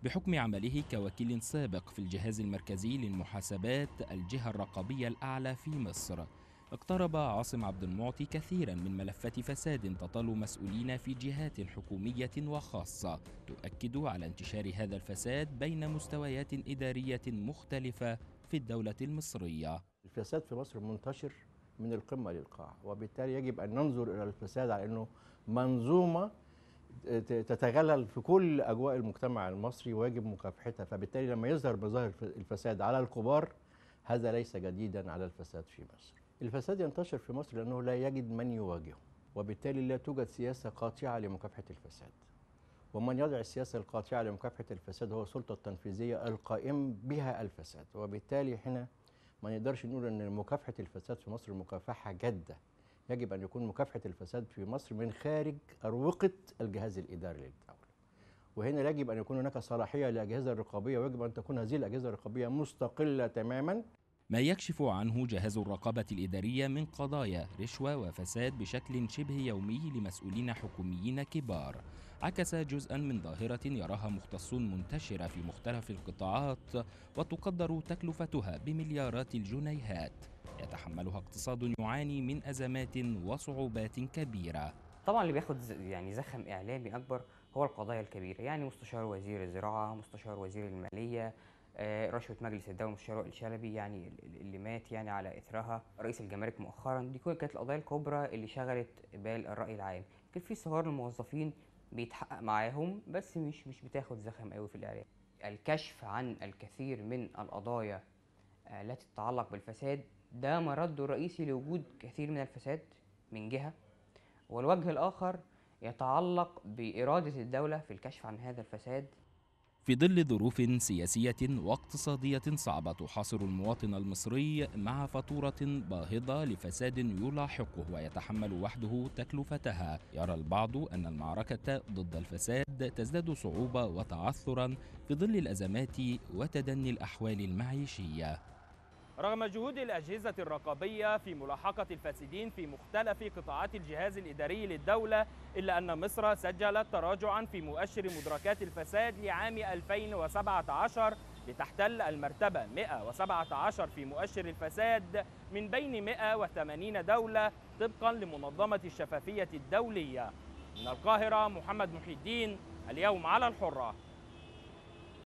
بحكم عمله كوكيل سابق في الجهاز المركزي للمحاسبات الجهة الرقابية الأعلى في مصر. اقترب عاصم عبد المعطي كثيرا من ملفات فساد تطال مسؤولين في جهات حكومية وخاصة تؤكد على انتشار هذا الفساد بين مستويات إدارية مختلفة في الدولة المصرية. الفساد في مصر منتشر من القمة للقاع، وبالتالي يجب أن ننظر إلى الفساد على أنه منظومة تتغلل في كل أجواء المجتمع المصري ويجب مكافحتها. فبالتالي لما يظهر مظاهر الفساد على الكبار هذا ليس جديدا على الفساد في مصر. الفساد ينتشر في مصر لأنه لا يجد من يواجهه، وبالتالي لا توجد سياسة قاطعة لمكافحة الفساد. ومن يضع السياسة القاطعة لمكافحة الفساد هو السلطة التنفيذية القائم بها الفساد. وبالتالي هنا ما نقدرش نقول ان مكافحة الفساد في مصر مكافحة جادة. يجب ان يكون مكافحة الفساد في مصر من خارج أروقة الجهاز الإداري للدولة. وهنا يجب ان يكون هناك صلاحية للأجهزة الرقابية، ويجب ان تكون هذه الأجهزة الرقابية مستقلة تماما. ما يكشف عنه جهاز الرقابة الإدارية من قضايا رشوة وفساد بشكل شبه يومي لمسؤولين حكوميين كبار عكس جزءا من ظاهرة يراها مختصون منتشرة في مختلف القطاعات وتقدر تكلفتها بمليارات الجنيهات يتحملها اقتصاد يعاني من أزمات وصعوبات كبيرة. طبعا اللي بياخد زخم إعلامي أكبر هو القضايا الكبيرة، يعني مستشار وزير الزراعة، مستشار وزير المالية، رشوة مجلس الدولة، مستشار وائل شلبي يعني اللي مات يعني على إثرها، رئيس الجمارك مؤخرا. دي كانت القضايا الكبرى اللي شغلت بال الرأي العام. كان في صغار الموظفين بيتحقق معاهم بس مش بتاخد زخم قوي في الإعلام. الكشف عن الكثير من القضايا التي تتعلق بالفساد ده مرده الرئيسي لوجود كثير من الفساد من جهة، والوجه الآخر يتعلق بإرادة الدولة في الكشف عن هذا الفساد. في ظل ظروف سياسية واقتصادية صعبة تحاصر المواطن المصري مع فاتورة باهظة لفساد يلاحقه ويتحمل وحده تكلفتها، يرى البعض أن المعركة ضد الفساد تزداد صعوبة وتعثرا في ظل الأزمات وتدني الأحوال المعيشية. رغم جهود الأجهزة الرقابية في ملاحقة الفاسدين في مختلف قطاعات الجهاز الإداري للدولة، إلا أن مصر سجلت تراجعاً في مؤشر مدركات الفساد لعام 2017 لتحتل المرتبة 117 في مؤشر الفساد من بين 180 دولة طبقاً لمنظمة الشفافية الدولية. من القاهرة محمد محي الدين، اليوم على الحرة.